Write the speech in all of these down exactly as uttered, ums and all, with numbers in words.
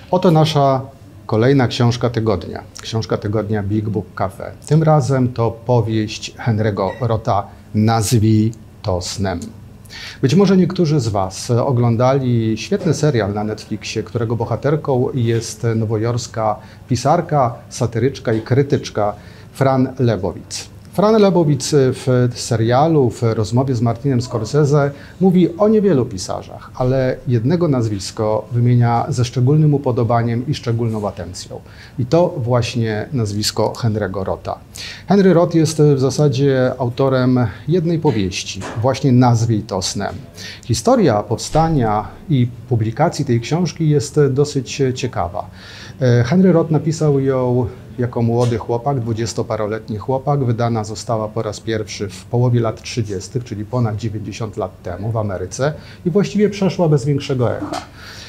Oto nasza kolejna książka tygodnia. Książka tygodnia Big Book Cafe. Tym razem to powieść Henry'ego Rotta Nazwij to snem. Być może niektórzy z Was oglądali świetny serial na Netflixie, którego bohaterką jest nowojorska pisarka, satyryczka i krytyczka Fran Lebowitz. Fran Lebowitz w serialu, w rozmowie z Martinem Scorsese mówi o niewielu pisarzach, ale jednego nazwisko wymienia ze szczególnym upodobaniem i szczególną atencją. I to właśnie nazwisko Henry'ego Rotta. Henry Roth jest w zasadzie autorem jednej powieści, właśnie Nazwij to snem. Historia powstania i publikacji tej książki jest dosyć ciekawa. Henry Roth napisał ją jako młody chłopak, dwudziestoparoletni chłopak. Wydana została po raz pierwszy w połowie lat trzydziestych, czyli ponad dziewięćdziesiąt lat temu w Ameryce i właściwie przeszła bez większego echa.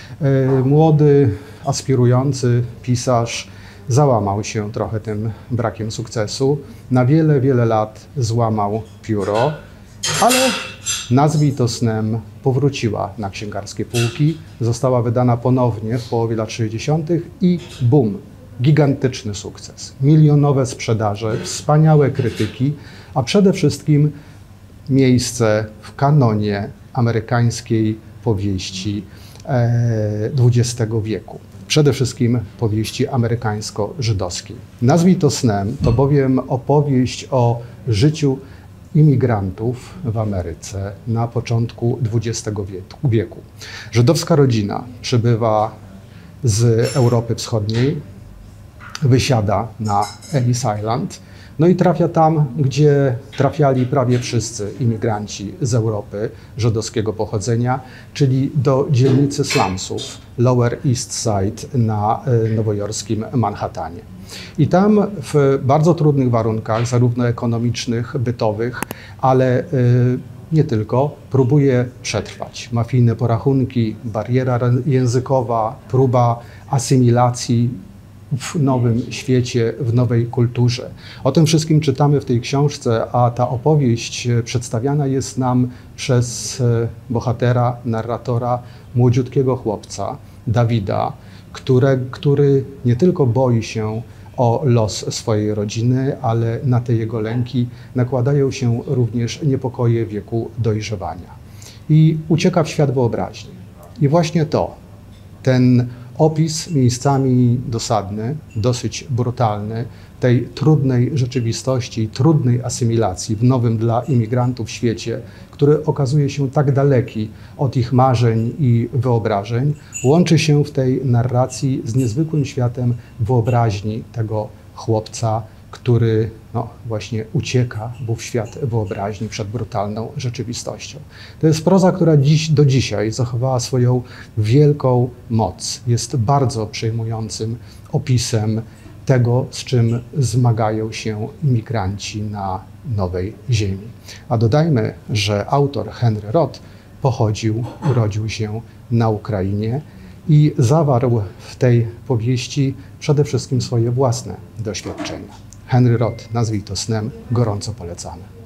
Młody, aspirujący pisarz załamał się trochę tym brakiem sukcesu. Na wiele, wiele lat złamał pióro, ale Nazwij to snem powróciła na księgarskie półki. Została wydana ponownie w połowie lat sześćdziesiątych i bum! Gigantyczny sukces, milionowe sprzedaże, wspaniałe krytyki, a przede wszystkim miejsce w kanonie amerykańskiej powieści dwudziestego wieku. Przede wszystkim powieści amerykańsko-żydowskiej. Nazwij to snem to bowiem opowieść o życiu imigrantów w Ameryce na początku dwudziestego wieku. Żydowska rodzina przybywa z Europy Wschodniej, wysiada na Ellis Island, no i trafia tam, gdzie trafiali prawie wszyscy imigranci z Europy żydowskiego pochodzenia, czyli do dzielnicy slumsów Lower East Side na nowojorskim Manhattanie. I tam w bardzo trudnych warunkach, zarówno ekonomicznych, bytowych, ale nie tylko, próbuje przetrwać. Mafijne porachunki, bariera językowa, próba asymilacji w nowym świecie, w nowej kulturze. O tym wszystkim czytamy w tej książce, a ta opowieść przedstawiana jest nam przez bohatera, narratora, młodziutkiego chłopca, Dawida, które, który nie tylko boi się o los swojej rodziny, ale na te jego lęki nakładają się również niepokoje wieku dojrzewania. I ucieka w świat wyobraźni. I właśnie to, ten opis miejscami dosadny, dosyć brutalny, tej trudnej rzeczywistości, trudnej asymilacji w nowym dla imigrantów świecie, który okazuje się tak daleki od ich marzeń i wyobrażeń, łączy się w tej narracji z niezwykłym światem wyobraźni tego chłopca, który no, właśnie ucieka w świat wyobraźni przed brutalną rzeczywistością. To jest proza, która dziś, do dzisiaj zachowała swoją wielką moc. Jest bardzo przejmującym opisem tego, z czym zmagają się imigranci na nowej ziemi. A dodajmy, że autor Henry Roth pochodził, urodził się na Ukrainie i zawarł w tej powieści przede wszystkim swoje własne doświadczenia. Henry Roth, Nazwij to snem, gorąco polecamy.